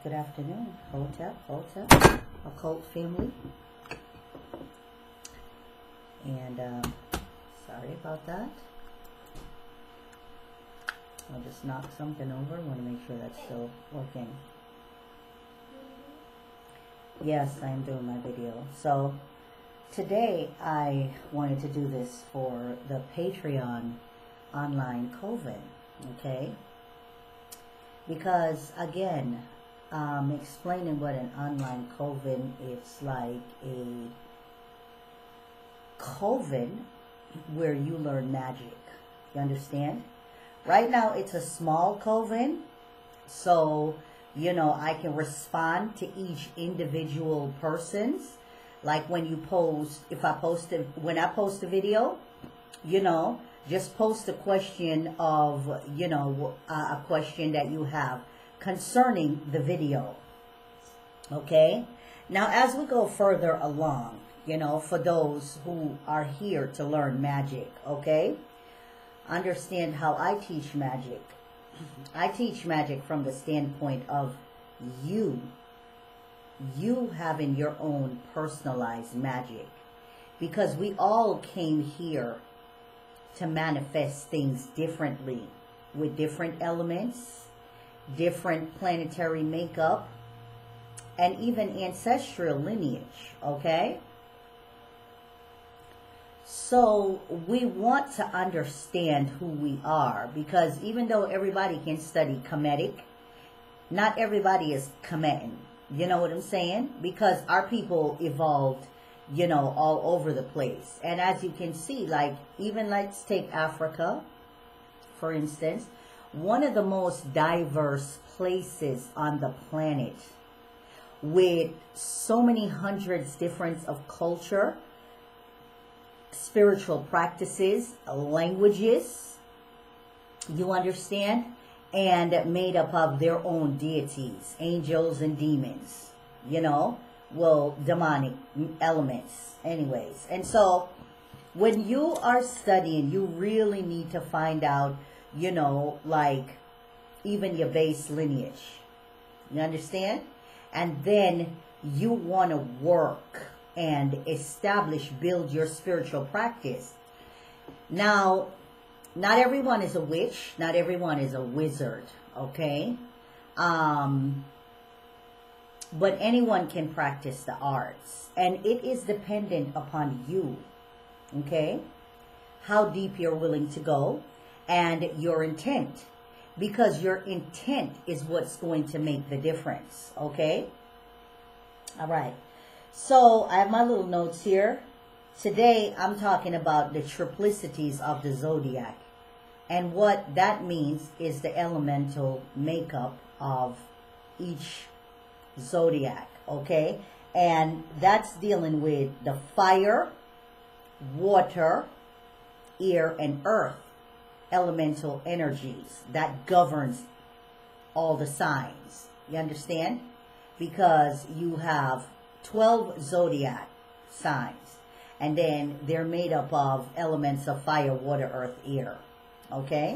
Good afternoon. Hotep, occult family. And sorry about that. I'll just knock something over. I want to make sure that's still working. Yes, I am doing my video. So today I wanted to do this for the Patreon online coven, okay? Because again, explaining what an online coven, it's like a coven where you learn magic. You understand? Right now it's a small coven, so you know I can respond to each individual person's. Like when you post, when I post a video, you know, just post a question of, you know, a question that you have concerning the video. Okay? Now, as we go further along, you know, for those who are here to learn magic, okay? Understand how I teach magic. I teach magic from the standpoint of you having your own personalized magic. Because we all came here to manifest things differently, with different elements, different planetary makeup, and even ancestral lineage, okay? So we want to understand who we are, because even though everybody can study Kemetic, not everybody is Kemetan. You know what I'm saying? Because our people evolved, you know, all over the place. And as you can see, like, even let's take Africa, for instance, one of the most diverse places on the planet, with so many hundreds different of culture, spiritual practices, languages, you understand, and made up of their own deities, angels and demons, you know, well, demonic elements anyways. And so when you are studying, you really need to find out, you know, like even your base lineage, you understand? And then you want to work and establish, build your spiritual practice. Now, not everyone is a witch. Not everyone is a wizard, okay? But anyone can practice the arts. And it is dependent upon you, okay? How deep you're willing to go and your intent. Because your intent is what's going to make the difference, okay? All right. So I have my little notes here. Today I'm talking about the triplicities of the Zodiac. And what that means is the elemental makeup of each Zodiac, okay? And that's dealing with the fire, water, air, and earth elemental energies that governs all the signs. You understand? Because you have 12 Zodiac signs, and then they're made up of elements of fire, water, earth, air. Okay?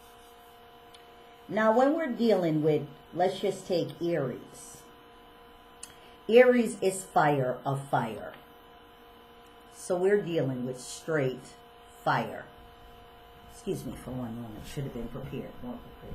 Now, when we're dealing with, let's just take Aries. Aries is fire of fire. So we're dealing with straight fire. Excuse me for one moment. Should have been prepared. More prepared.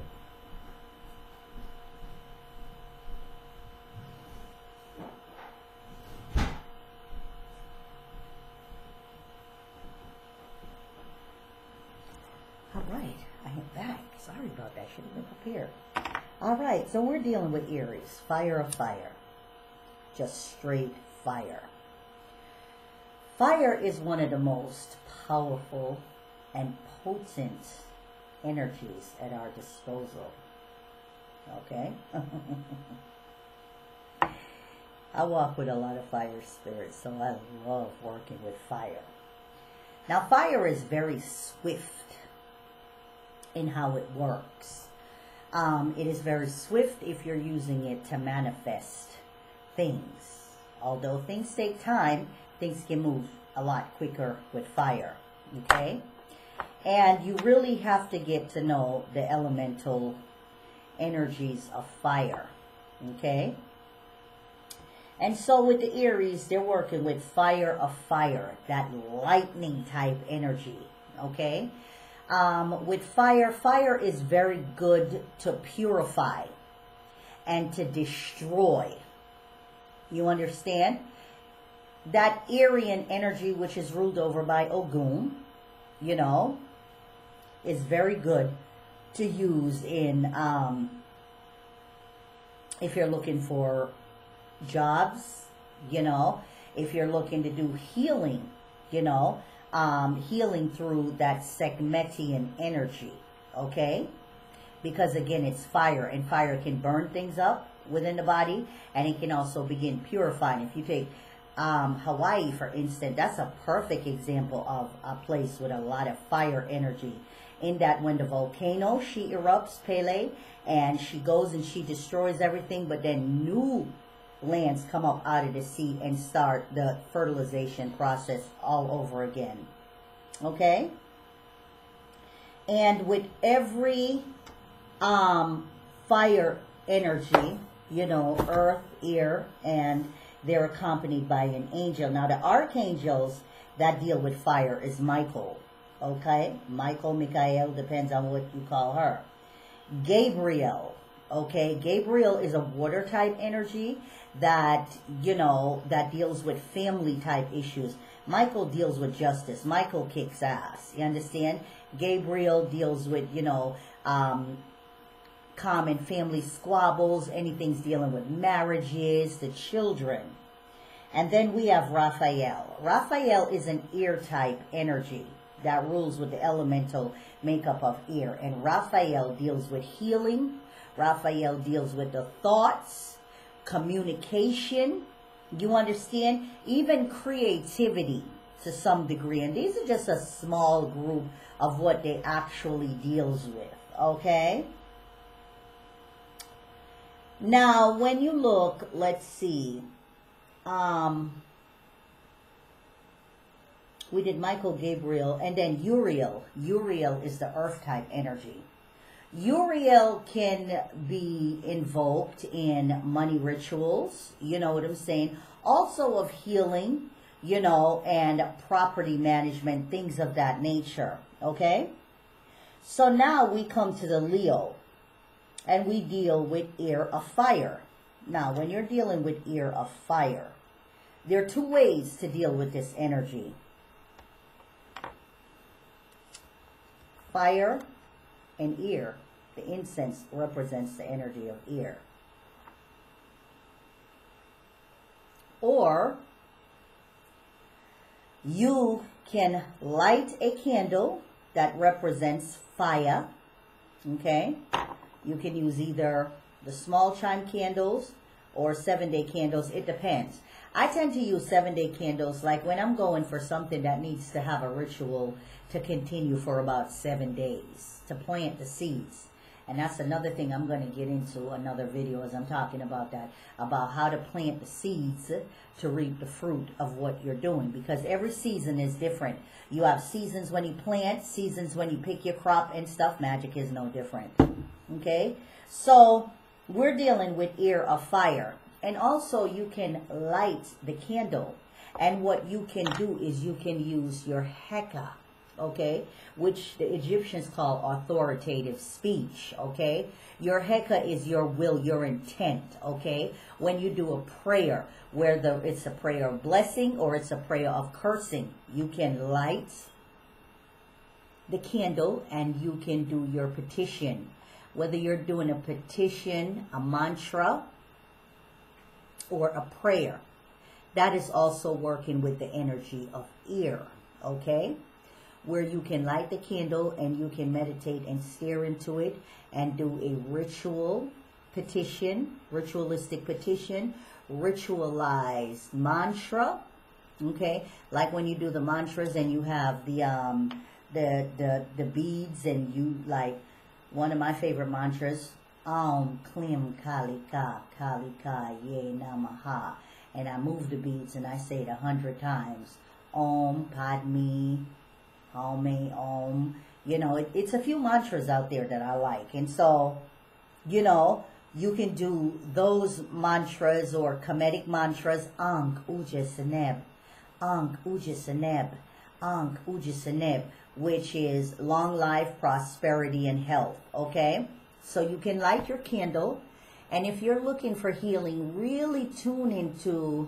Alright, I am back. Sorry about that. Should have been prepared. Alright, so we're dealing with Aries. Fire of fire. Just straight fire. Fire is one of the most powerful and potent energies at our disposal. Okay? I walk with a lot of fire spirits, so I love working with fire. Now, fire is very swift in how it works. It is very swift if you're using it to manifest things. Although things take time, things can move a lot quicker with fire. Okay? And you really have to get to know the elemental energies of fire. Okay? And so with the Aries, they're working with fire of fire, that lightning type energy. Okay? With fire, fire is very good to purify and to destroy. You understand? That Aryan energy, which is ruled over by Ogun, you know, is very good to use in, if you're looking for jobs, you know, if you're looking to do healing, you know, healing through that Sekhmetian energy, okay? Because again, it's fire, and fire can burn things up within the body, and it can also begin purifying. If you take Hawaii, for instance, that's a perfect example of a place with a lot of fire energy. In that when the volcano, she erupts, Pele, and she goes and she destroys everything, but then new lands come up out of the sea and start the fertilization process all over again. Okay? And with every fire energy, you know, earth, air, and they're accompanied by an angel. Now, the archangels that deal with fire is Michael. Okay? Michael, Michael, depends on what you call her. Gabriel. Okay? Gabriel is a water type energy that, you know, that deals with family type issues. Michael deals with justice. Michael kicks ass. You understand? Gabriel deals with, you know, common family squabbles, anything's dealing with marriages, the children. And then we have Raphael. Raphael is an air type energy that rules with the elemental makeup of air. And Raphael deals with healing. Raphael deals with the thoughts, communication, you understand? Even creativity to some degree. And these are just a small group of what they actually deals with, okay? Now, when you look, let's see, we did Michael, Gabriel, and then Uriel. Uriel is the earth type energy. Uriel can be invoked in money rituals, you know what I'm saying? Also of healing, you know, and property management, things of that nature, okay? So now we come to the Leo, and we deal with air of fire. Now, when you're dealing with air of fire, there are two ways to deal with this energy. Fire and air. The incense represents the energy of air. Or you can light a candle that represents fire. Okay? You can use either the small chime candles or 7-day candles. It depends. I tend to use 7-day candles like when I'm going for something that needs to have a ritual to continue for about 7 days to plant the seeds. And that's another thing I'm going to get into another video as I'm talking about that, about how to plant the seeds to reap the fruit of what you're doing. Because every season is different. You have seasons when you plant, seasons when you pick your crop and stuff. Magic is no different. Okay? So, we're dealing with air of fire. And also, you can light the candle. And what you can do is you can use your Heka. Okay, which the Egyptians call authoritative speech, okay? Your Heka is your will, your intent, okay? When you do a prayer, whether it's a prayer of blessing or it's a prayer of cursing, you can light the candle and you can do your petition. Whether you're doing a petition, a mantra, or a prayer, that is also working with the energy of air, okay? Where you can light the candle and you can meditate and stare into it and do a ritual petition, ritualistic petition, ritualized mantra, okay? Like when you do the mantras and you have the beads and you like, one of my favorite mantras, Om Klim Kalika Kalika Ye Namaha. And I move the beads and I say it 100 times. Om Padme Om, you know, it's a few mantras out there that I like. And so, you know, You can do those mantras or Kemetic mantras, Ankh Uja Seneb, Ankh Uja Seneb, Ankh Uja Seneb, which is long life, prosperity, and health, okay? So you can light your candle, and if you're looking for healing, really tune into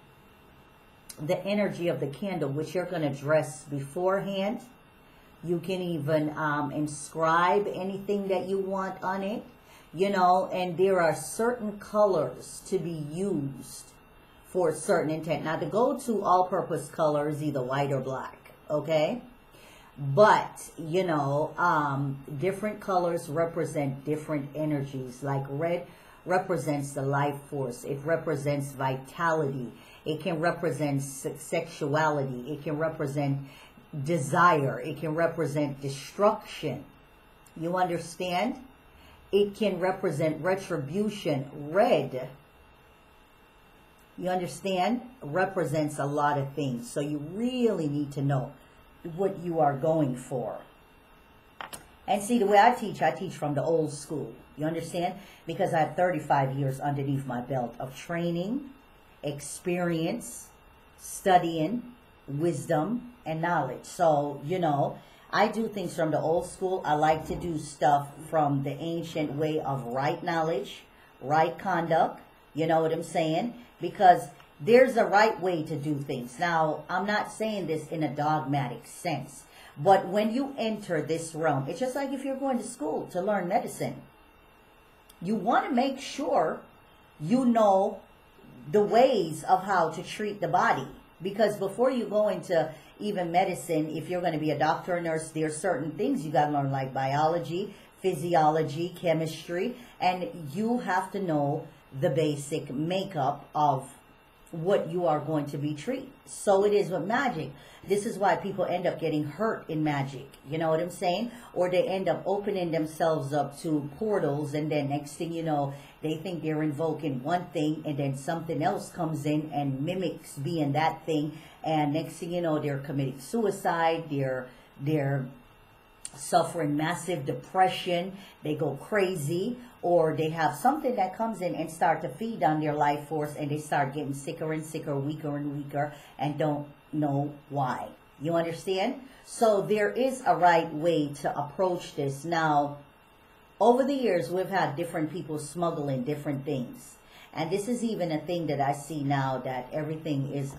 the energy of the candle, which you're going to dress beforehand. You can even inscribe anything that you want on it, you know, and there are certain colors to be used for certain intent. Now, the go-to all-purpose color is either white or black, okay? But, you know, different colors represent different energies. Like red represents the life force. It represents vitality. It can represent sexuality. It can represent desire. It can represent destruction. You understand? It can represent retribution. Red, you understand, represents a lot of things. So you really need to know what you are going for. And see, the way I teach from the old school. You understand? Because I have 35 years underneath my belt of training, experience, studying, wisdom, and knowledge. So, you know, I do things from the old school. I like to do stuff from the ancient way of right knowledge, right conduct. You know what I'm saying? Because there's a right way to do things. Now, I'm not saying this in a dogmatic sense. But when you enter this realm, it's just like if you're going to school to learn medicine. You want to make sure you know the ways of how to treat the body. Because before you go into even medicine, if you're going to be a doctor or nurse, there's certain things you got to learn, like biology, physiology, chemistry, and you have to know the basic makeup of what you are going to be treating. So it is with magic. This is why people end up getting hurt in magic. You know what I'm saying? Or they end up opening themselves up to portals, and then next thing you know, they think they're invoking one thing, and then something else comes in and mimics being that thing, and next thing you know, they're committing suicide, they're suffering massive depression, they go crazy, or they have something that comes in and start to feed on their life force, and they start getting sicker and sicker, weaker and weaker, and don't know why. You understand? So there is a right way to approach this. Now, over the years, we've had different people smuggling different things. And this is even a thing that I see now, that everything is,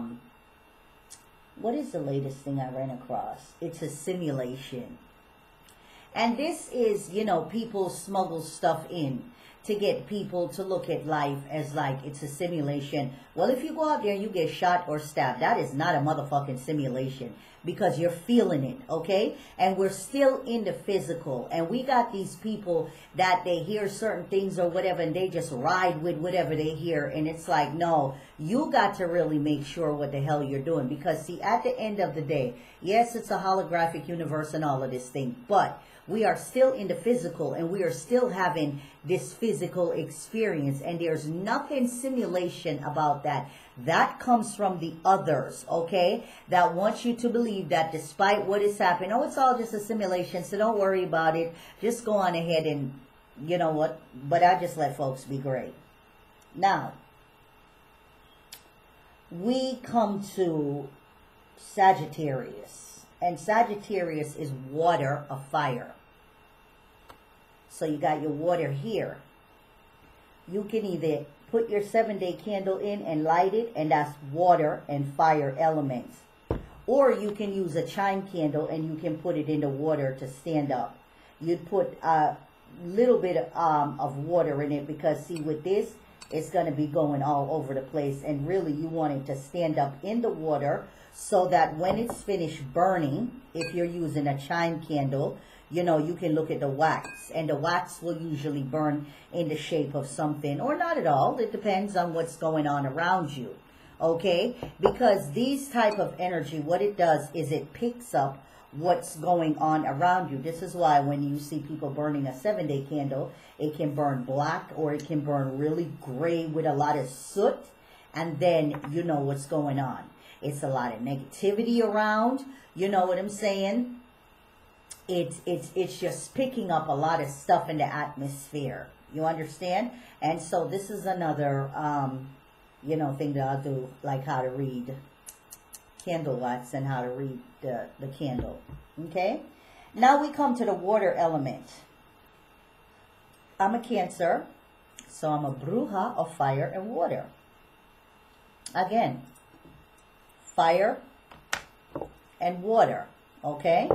what is the latest thing I ran across? It's a simulation. And this is, you know, people smuggle stuff in to get people to look at life as like it's a simulation. Well, if you go out there and you get shot or stabbed, that is not a motherfucking simulation, because you're feeling it, okay? And we're still in the physical. And we got these people that they hear certain things or whatever, and they just ride with whatever they hear. And it's like, no, you got to really make sure what the hell you're doing. Because, see, at the end of the day, yes, it's a holographic universe and all of this thing, but we are still in the physical, and we are still having this physical experience, and there's nothing simulation about that. That comes from the others, okay, that want you to believe that despite what is happening, oh, it's all just a simulation, so don't worry about it. Just go on ahead and, you know what, but I just let folks be great. Now, we come to Sagittarius. And Sagittarius is water of fire. So you got your water here. You can either put your 7-day candle in and light it, and that's water and fire elements. Or you can use a chime candle and you can put it in the water to stand up. You'd put a little bit of water in it, because see, with this, it's going to be going all over the place. And really, you want it to stand up in the water, so that when it's finished burning, if you're using a chime candle, you know, you can look at the wax. And the wax will usually burn in the shape of something, or not at all. It depends on what's going on around you. Okay? Because these type of energy, what it does is it picks up what's going on around you. This is why when you see people burning a 7-day candle, it can burn black, or it can burn really gray with a lot of soot. And then you know what's going on. It's a lot of negativity around. You know what I'm saying? It's just picking up a lot of stuff in the atmosphere. You understand? And so this is another, you know, thing that I'll do, like how to read candle wax and how to read the candle. Okay? Now we come to the water element. I'm a Cancer, so I'm a bruja of fire and water. Again, fire and water, okay?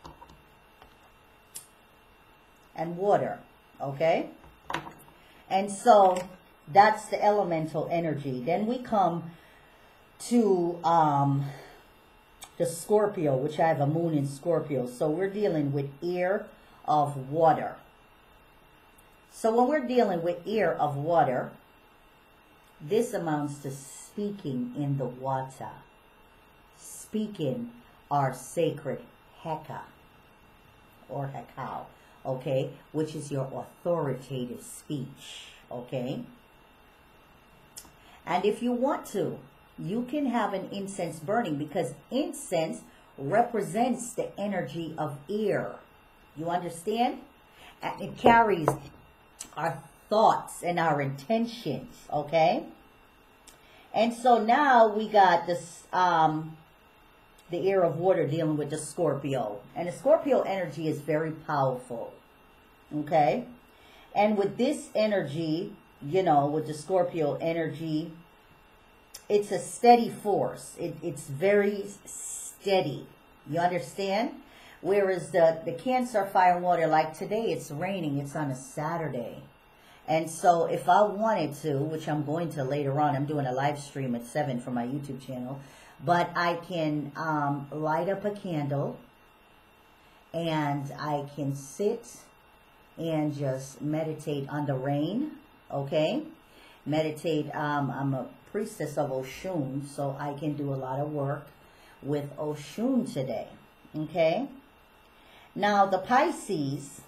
And water, okay? And so that's the elemental energy. Then we come to the Scorpio, which I have a moon in Scorpio. So we're dealing with air of water. So when we're dealing with air of water, this amounts to speaking in the water. Speaking our sacred Heka or Hekau, okay, which is your authoritative speech, okay? And if you want to, you can have an incense burning, because incense represents the energy of air. You understand? And it carries our thoughts and our intentions, okay? And so now we got this, the air of water dealing with the Scorpio. And the Scorpio energy is very powerful, okay? And with this energy, you know, with the Scorpio energy, it's a steady force. It's very steady. You understand? Whereas the Cancer, fire and water, like today, it's raining. It's on a Saturday. And so if I wanted to, which I'm going to later on, I'm doing a live stream at 7 for my YouTube channel, but I can light up a candle and I can sit and just meditate on the rain, okay? Meditate, I'm a priestess of Oshun, so I can do a lot of work with Oshun today, okay? Now, the Pisces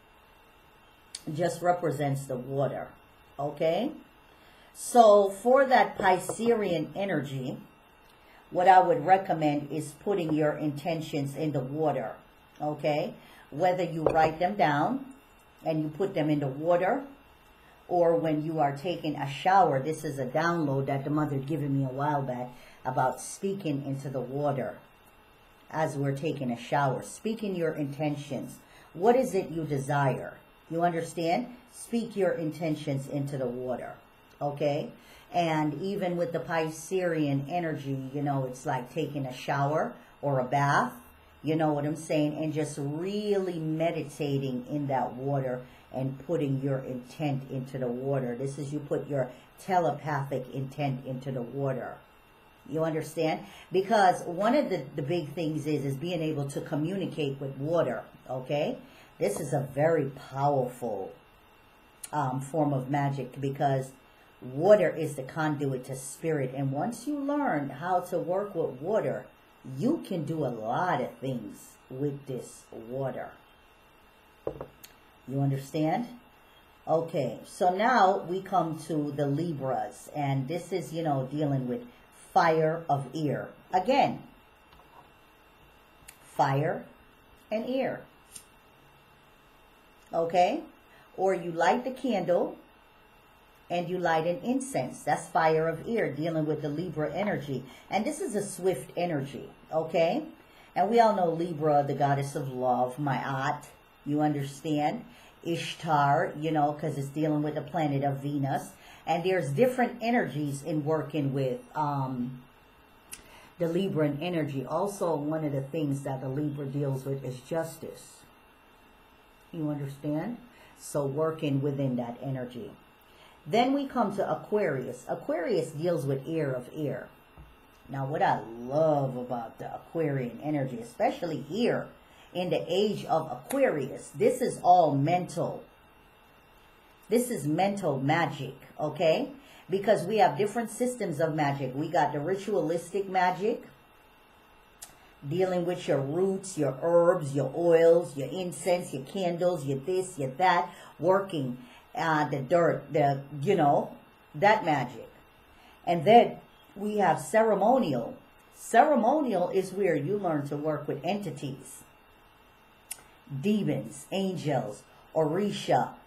just represents the water, okay? So, for that Piscean energy, what I would recommend is putting your intentions in the water, okay? Whether you write them down and you put them in the water, or when you are taking a shower. This is a download that the mother given me a while back about speaking into the water as we're taking a shower. Speaking your intentions. What is it you desire? You understand? Speak your intentions into the water, okay? And even with the Piscean energy, you know, it's like taking a shower or a bath, you know what I'm saying? And just really meditating in that water and putting your intent into the water. This is, you put your telepathic intent into the water. You understand? Because one of the big things is being able to communicate with water, okay? This is a very powerful form of magic, because water is the conduit to spirit. And once you learn how to work with water, you can do a lot of things with this water. You understand? Okay, so now we come to the Libras. And this is, you know, dealing with fire of air. Again, fire and air. Okay? Or you light the candle and you light an incense. That's fire of air, dealing with the Libra energy. And this is a swift energy, okay? And we all know Libra, the goddess of love, Ma'at, you understand? Ishtar, you know, because it's dealing with the planet of Venus. And there's different energies in working with the Libran energy. Also, one of the things that the Libra deals with is justice. You understand? So working within that energy. Then we come to Aquarius. Aquarius deals with air of air. Now, what I love about the Aquarian energy, especially here in the age of Aquarius, this is all mental. This is mental magic, okay? Because we have different systems of magic. We got the ritualistic magic, dealing with your roots, your herbs, your oils, your incense, your candles, your this, your that, working the dirt, the, you know, that magic. And then we have ceremonial. Ceremonial is where you learn to work with entities, demons, angels, Orisha,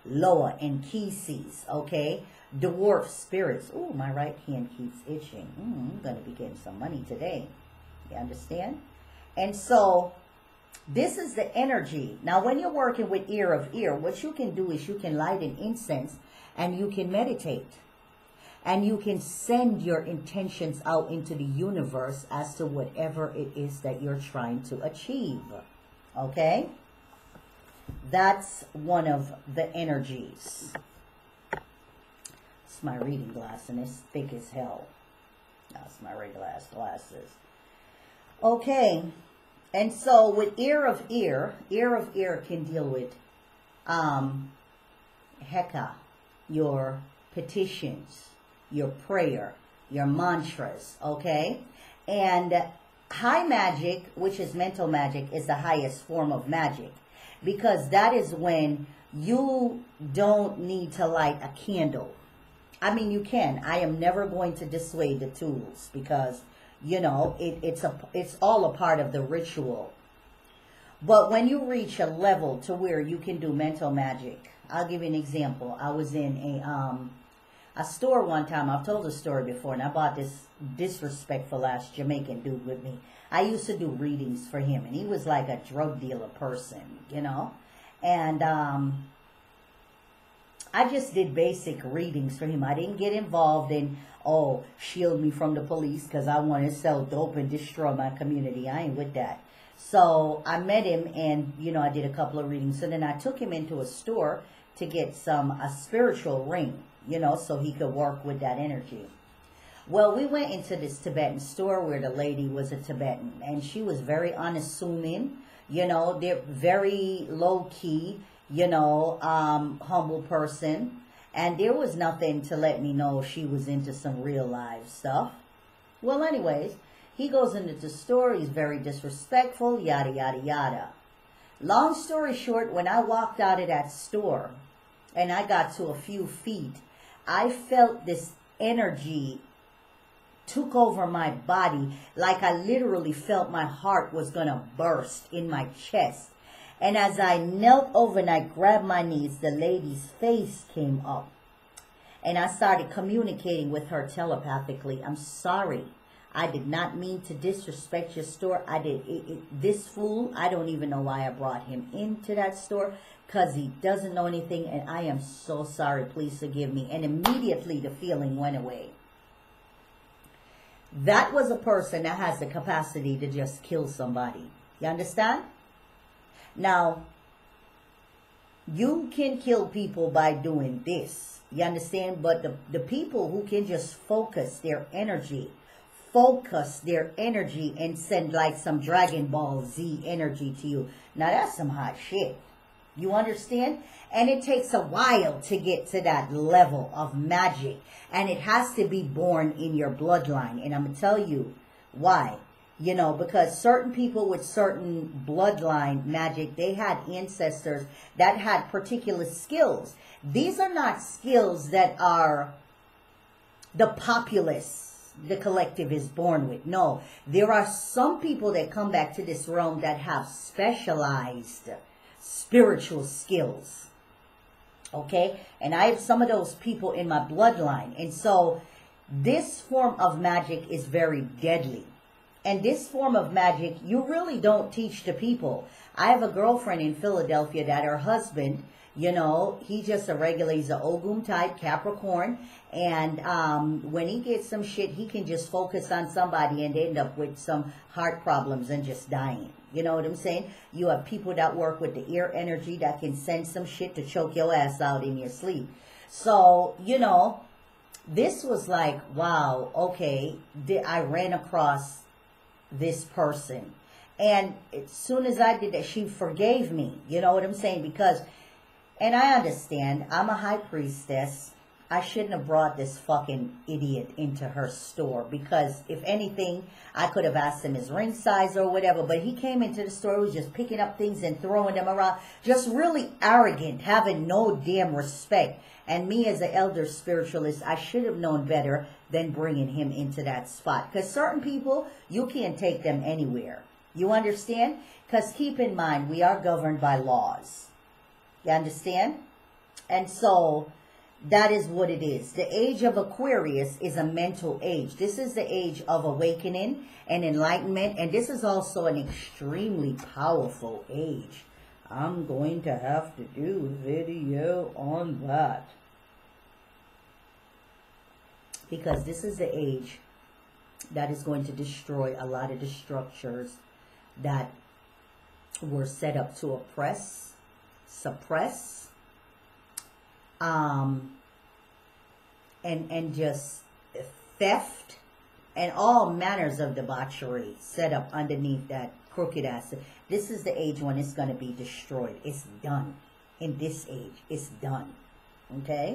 lower and Keeses, okay? Dwarf spirits. Oh, my right hand keeps itching. I'm going to be getting some money today. You understand? And so this is the energy. Now, when you're working with ear of ear, what you can do is you can light an incense and you can meditate. And you can send your intentions out into the universe as to whatever it is that you're trying to achieve. Okay? That's one of the energies. It's my reading glass and it's thick as hell. That's my regular glasses. Okay. And so with ear of ear can deal with Heka, your petitions, your prayer, your mantras, okay? And high magic, which is mental magic, is the highest form of magic, because that is when you don't need to light a candle. I mean, you can. I am never going to dissuade the tools because, you know, it's all a part of the ritual. But when you reach a level to where you can do mental magic, I'll give you an example. I was in a store one time. I've told the story before, and I bought this disrespectful ass Jamaican dude with me. I used to do readings for him, and he was like a drug dealer person, you know. And I just did basic readings for him. I didn't get involved in, oh, shield me from the police because I want to sell dope and destroy my community. I ain't with that. So I met him, and, you know, I did a couple of readings. So then I took him into a store to get a spiritual ring, you know, so he could work with that energy. Well, we went into this Tibetan store where the lady was a Tibetan, and she was very unassuming, you know, they're very low-key, you know, humble person, and there was nothing to let me know she was into some real live stuff. Well, anyways, he goes into the store, he's very disrespectful, yada, yada, yada. Long story short, when I walked out of that store, and I got to a few feet, I felt this energy took over my body, like I literally felt my heart was going to burst in my chest. And as I knelt over and I grabbed my knees, the lady's face came up. And I started communicating with her telepathically. I'm sorry. I did not mean to disrespect your store. I did. This fool, I don't even know why I brought him into that store, because he doesn't know anything, and I am so sorry. Please forgive me. And immediately the feeling went away. That was a person that has the capacity to just kill somebody. You understand? Now, you can kill people by doing this. You understand? But the people who can just focus their energy and send like some Dragon Ball Z energy to you. Now, that's some hot shit. You understand? And it takes a while to get to that level of magic. And it has to be born in your bloodline. And I'm going to tell you why. You know, because certain people with certain bloodline magic, they had ancestors that had particular skills. These are not skills that are the populace, the collective is born with. No, there are some people that come back to this realm that have specialized spiritual skills. Okay? And I have some of those people in my bloodline. And so this form of magic is very deadly. And this form of magic, you really don't teach to people. I have a girlfriend in Philadelphia that her husband, you know, he's just a regular, he's an Ogum type, Capricorn. And when he gets some shit, he can just focus on somebody and end up with some heart problems and just dying. You know what I'm saying? You have people that work with the ear energy that can send some shit to choke your ass out in your sleep. So, you know, this was like, wow, okay, I ran across this person. And as soon as I did that, she forgave me. You know what I'm saying? Because, and I understand, I'm a high priestess. I shouldn't have brought this fucking idiot into her store, because if anything, I could have asked him his ring size or whatever, but he came into the store, was just picking up things and throwing them around, just really arrogant, having no damn respect. And me as an elder spiritualist, I should have known better than bringing him into that spot. Because certain people, you can't take them anywhere. You understand? Because keep in mind, we are governed by laws. You understand? And so that is what it is. The age of Aquarius is a mental age. This is the age of awakening and enlightenment. And this is also an extremely powerful age. I'm going to have to do a video on that. Because this is the age that is going to destroy a lot of the structures that were set up to oppress, suppress, and just theft and all manners of debauchery set up underneath that crooked ass. This is the age when it's going to be destroyed. It's done. In this age, it's done. Okay?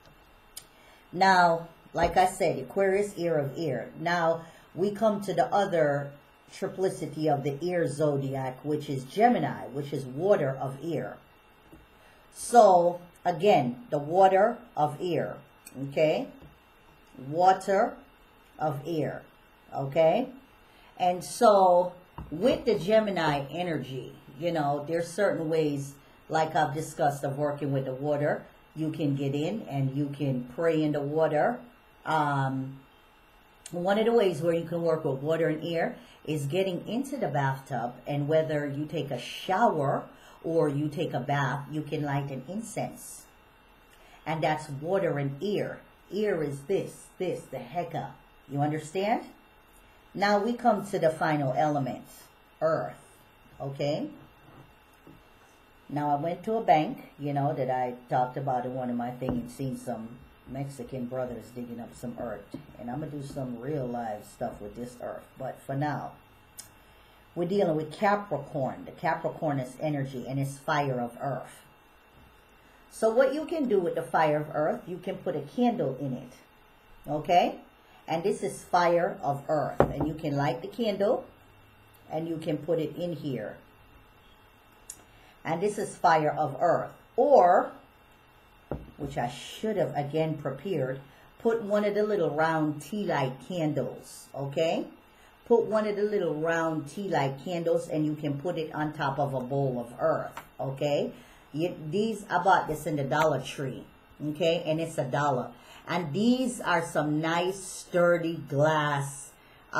Now, like I said, Aquarius, ear of ear. Now, we come to the other triplicity of the ear zodiac, which is Gemini, which is water of ear. So, again, the water of ear. Okay? Water of ear. Okay? And so, with the Gemini energy, you know, there's certain ways, like I've discussed, of working with the water. You can get in and you can pray in the water. One of the ways where you can work with water and air is getting into the bathtub, and whether you take a shower or you take a bath, you can light an incense. And that's water and ear. Ear is this, the heka. You understand? Now we come to the final element, earth. Okay? Now I went to a bank, you know, that I talked about in one of my things, and seen some Mexican brothers digging up some earth. And I'm going to do some real live stuff with this earth. But for now, we're dealing with Capricorn. The Capricorn is energy and it's fire of earth. So what you can do with the fire of earth, you can put a candle in it. Okay? And this is fire of earth. And you can light the candle and you can put it in here. And this is fire of earth. Or, which I should have again prepared, put one of the little round tea light candles. Okay? Put one of the little round tea light candles and you can put it on top of a bowl of earth. Okay? I bought this in the Dollar Tree. Okay? And it's $1. And these are some nice sturdy glass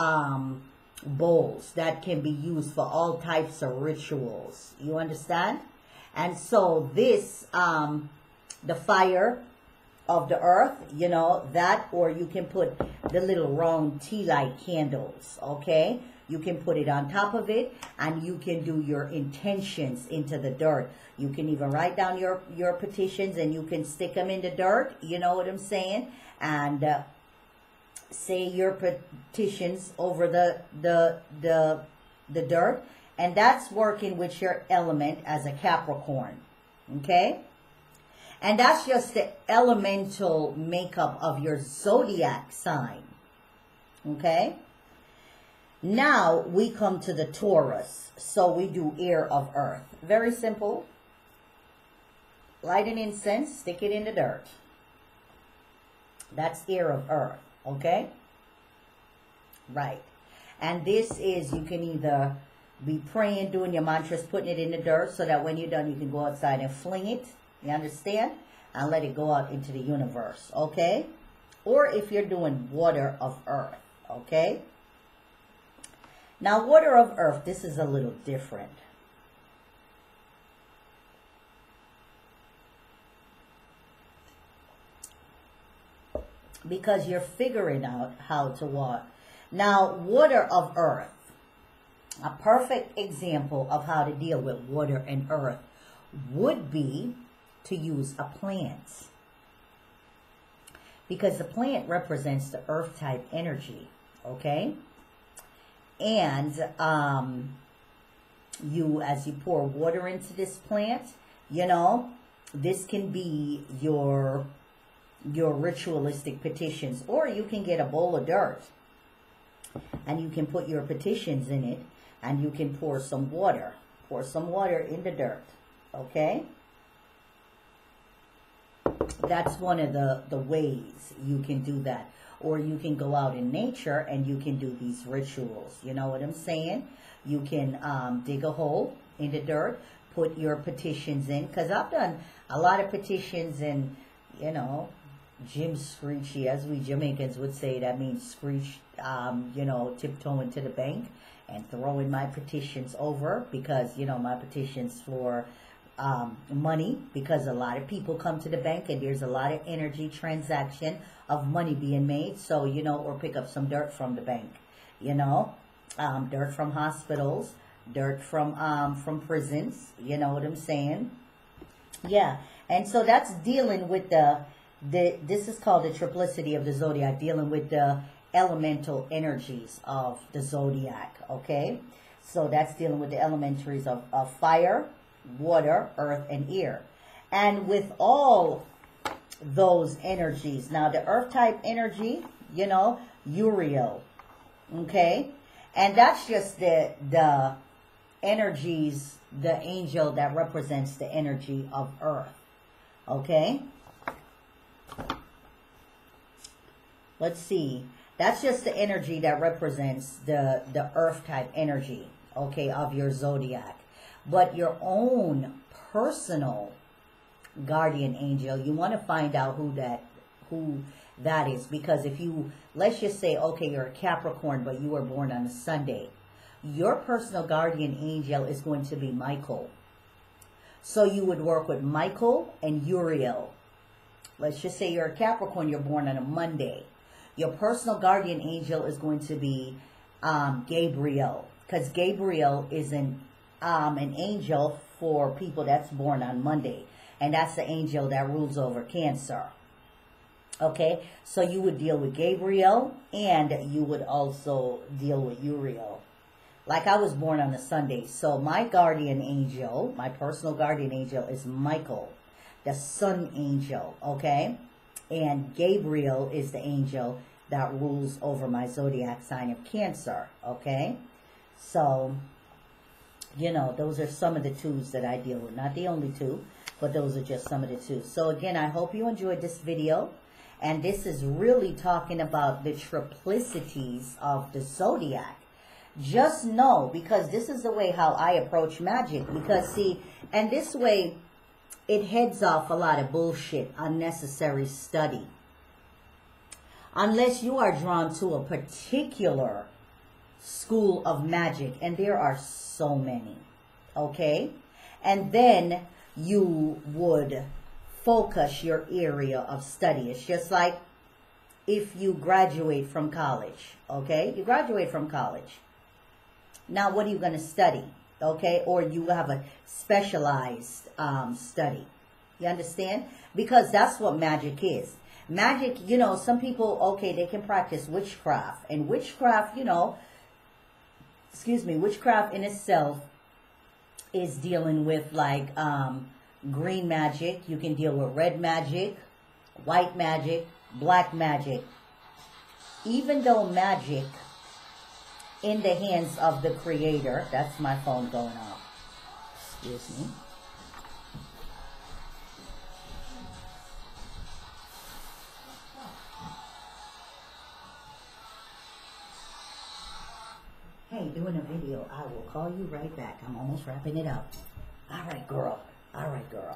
bowls that can be used for all types of rituals. You understand? And so this, the fire of the earth, you know, that, or you can put the little round tea light candles, okay? You can put it on top of it, and you can do your intentions into the dirt. You can even write down your petitions, and you can stick them in the dirt, you know what I'm saying? And say your petitions over the dirt, and that's working with your element as a Capricorn, okay? And that's just the elemental makeup of your zodiac sign, okay? Now we come to the Taurus, so we do air of earth. Very simple. Light an incense, stick it in the dirt. That's air of earth. Okay? Right. And this is, you can either be praying, doing your mantras, putting it in the dirt, so that when you're done, you can go outside and fling it. You understand? And let it go out into the universe. Okay? Or if you're doing water of earth. Okay? Now, water of earth, this is a little different. Because you're figuring out how to walk. Now, water of earth. A perfect example of how to deal with water and earth would be to use a plant. Because the plant represents the earth type energy. Okay? And as you pour water into this plant, you know, this can be your ritualistic petitions. Or you can get a bowl of dirt and you can put your petitions in it, and you can pour some water. Pour some water in the dirt. Okay? That's one of the ways you can do that. Or you can go out in nature and you can do these rituals. You know what I'm saying? You can dig a hole in the dirt, put your petitions in, because I've done a lot of petitions, and you know, Jim Screechy, as we Jamaicans would say, that means screech, you know, tiptoeing to the bank and throwing my petitions over, because, you know, my petitions for money, because a lot of people come to the bank and there's a lot of energy transaction of money being made. So, you know, or pick up some dirt from the bank, you know, dirt from hospitals, dirt from prisons, you know what I'm saying? Yeah. And so that's dealing with this is called the triplicity of the zodiac, dealing with the elemental energies of the zodiac, okay? So that's dealing with the elementaries of fire, water, earth, and air. And with all those energies, now the earth type energy, you know, Uriel, okay? And that's just the energies, the angel that represents the energy of earth, okay? Let's see. That's just the energy that represents the earth type energy, okay, of your zodiac. But your own personal guardian angel, you want to find out who that is. Because if you, let's just say, okay, you're a Capricorn, but you were born on a Sunday, your personal guardian angel is going to be Michael. So you would work with Michael and Uriel. Let's just say you're a Capricorn, you're born on a Monday. Your personal guardian angel is going to be Gabriel, because Gabriel is an angel for people that's born on Monday, and that's the angel that rules over Cancer. Okay, so you would deal with Gabriel, and you would also deal with Uriel. Like I was born on a Sunday, so my guardian angel, my personal guardian angel, is Michael, the sun angel, okay? And Gabriel is the angel that rules over my zodiac sign of Cancer, okay? So, you know, those are some of the twos that I deal with. Not the only two, but those are just some of the twos. So again, I hope you enjoyed this video. And this is really talking about the triplicities of the zodiac. Just know, because this is the way how I approach magic. Because see, and this way, it heads off a lot of bullshit, unnecessary study. Unless you are drawn to a particular school of magic, and there are so many, okay? And then you would focus your area of study. It's just like if you graduate from college, okay? You graduate from college. Now, what are you going to study, okay? Or you have a specialized study. You understand? Because that's what magic is. Magic, you know, some people, okay, they can practice witchcraft. And witchcraft, you know, excuse me, witchcraft in itself is dealing with like green magic. You can deal with red magic, white magic, black magic. Even though magic in the hands of the creator, that's my phone going off, excuse me. Hey, doing a video. I will call you right back. I'm almost wrapping it up. All right, girl. All right, girl.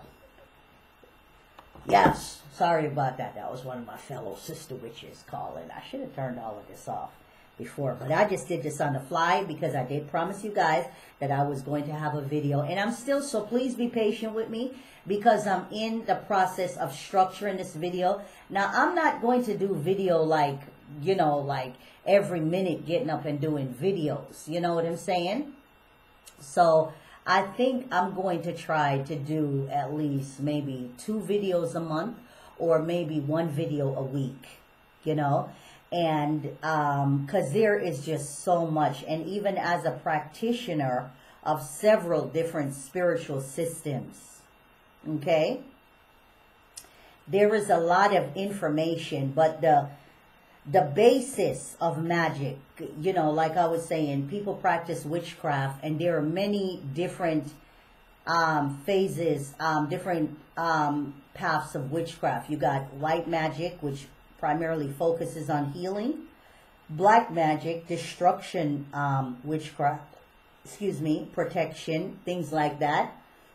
Yes, sorry about that. That was one of my fellow sister witches calling. I should have turned all of this off before, but I just did this on the fly because I did promise you guys that I was going to have a video, and I'm still, so please be patient with me because I'm in the process of structuring this video. Now, I'm not going to do video like, you know, like every minute getting up and doing videos. You know what I'm saying? So I think I'm going to try to do at least maybe 2 videos a month or maybe 1 video a week, you know? And because there is just so much. And even as a practitioner of several different spiritual systems, okay? There is a lot of information, but the basis of magic, you know, like I was saying, people practice witchcraft, and there are many different phases, different paths of witchcraft. You got white magic, which primarily focuses on healing. Black magic, destruction, witchcraft, excuse me, protection, things like that.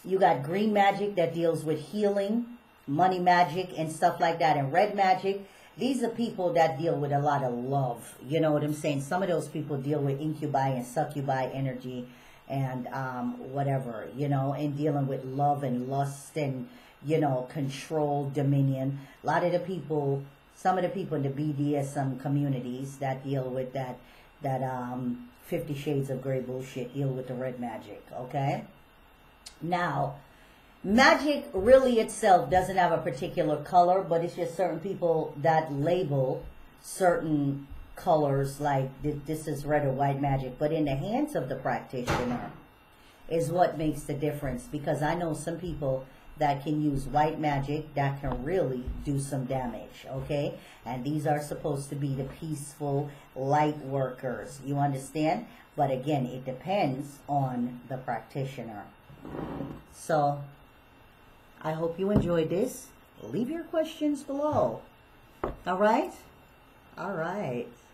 You got green magic that deals with healing, money magic, and stuff like that. And red magic, these are people that deal with a lot of love. You know what I'm saying? Some of those people deal with incubi and succubi energy and whatever, you know, and dealing with love and lust and, you know, control, dominion. A lot of the people, some of the people in the BDSM communities that deal with that 50 Shades of Grey bullshit deal with the red magic, okay? Now, magic really itself doesn't have a particular color, but it's just certain people that label certain colors like this is red or white magic. But in the hands of the practitioner is what makes the difference, because I know some people that can use white magic that can really do some damage, okay? And these are supposed to be the peaceful light workers, you understand? But again, it depends on the practitioner. So I hope you enjoyed this. Leave your questions below. All right? All right.